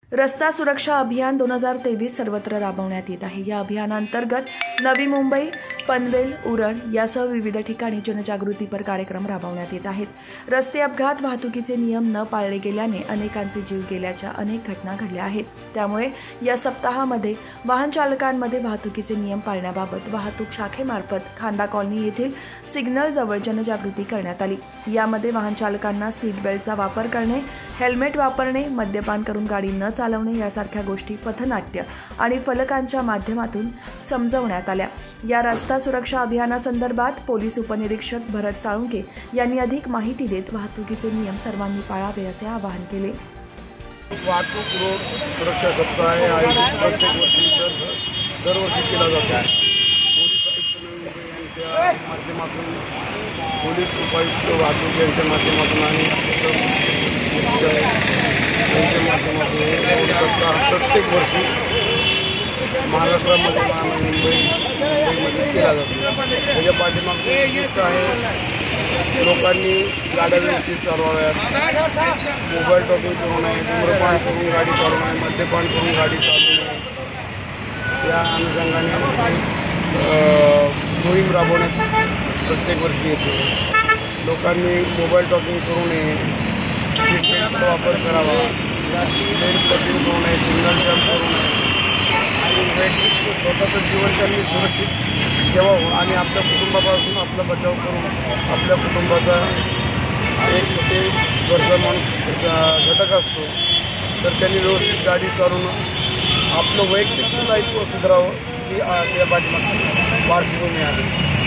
रस्ता सुरक्षा अभियान 2023 सर्वत्र राबवण्यात येत आहे। या अभियानांतर्गत नवी मुंबई, पनवेल, उरण यासह विविध ठिकाणी जनजागृतीपर कार्यक्रम राबवण्यात येत आहेत। रस्ते अपघात वाहतुकीचे नियम न पाळले गेल्याने अनेकांचे जीव गेल्याच्या अनेक घटना घडल्या आहेत। त्यामुळे या सप्ताहामध्ये वाहन चालकांमध्ये वाहतुकीचे नियम पाळण्याबाबत वाहतूक शाखेमार्फत खांदा कॉलनी येथील सिग्नल जवळ जनजागृती करण्यात आली। यामध्ये वाहन चालकांना सीट बेल्टचा वापर करणे, हेल्मेट वापरणे, मद्यपान करून गाडी न चालवणे यासारख्या गोष्टी पथनाट्य आणि फलकांच्या माध्यमातून समजवण्यात आल्या। या रस्ता सुरक्षा अभियानासंदर्भात पोलीस उपनिरीक्षक भरत साळुंके यांनी अधिक माहिती देत वाहतुकीचे नियम सर्वांनी पाळावे असे आवाहन केले। वाहतूक रोड सुरक्षा सप्ताह आहे आयोजित प्रत्येक वर्षी दरवर्षी केला जातो। पोलीस आयुक्त यांच्या माध्यमातून पोलीस उपायुक्त वाहतूक यांच्या माध्यमातून आणि यांच्या माध्यमातून सप्ताह प्रत्येक वर्षी महाराष्ट्रामध्ये मुंबईमध्ये केला जातो। त्याच्या पाठीमागची गोष्ट आहे लोकांनी गाड्या व्यवस्थित चालवाव्यात, मोबाईल टॉकिंग करू नये, धूम्रपान करून गाडी चालवू नये, मद्यपान करून गाडी चालवू नये। या अनुषंगाने मोहीम राबवण्यात प्रत्येक वर्षी येते। लोकांनी मोबाईल टॉकिंग करू नये, सीट बेल्टचा वापर करावा, लेन क्रॉसिंग करू नये, सिग्नल जम्प करू नये आणि वैयक्तिक स्वतःचं जीवन त्यांनी सुरक्षित ठेवावं आणि आपल्या कुटुंबापासून आपला बचाव करून आपल्या कुटुंबाचा एक ते गरजा माणूस घटक असतो, तर त्यांनी व्यवस्थित गाडी चालवून आपलं वैयक्तिक दायित्व सुधारावं ही त्या पाठीमागची पार्श्वभूमी आहे।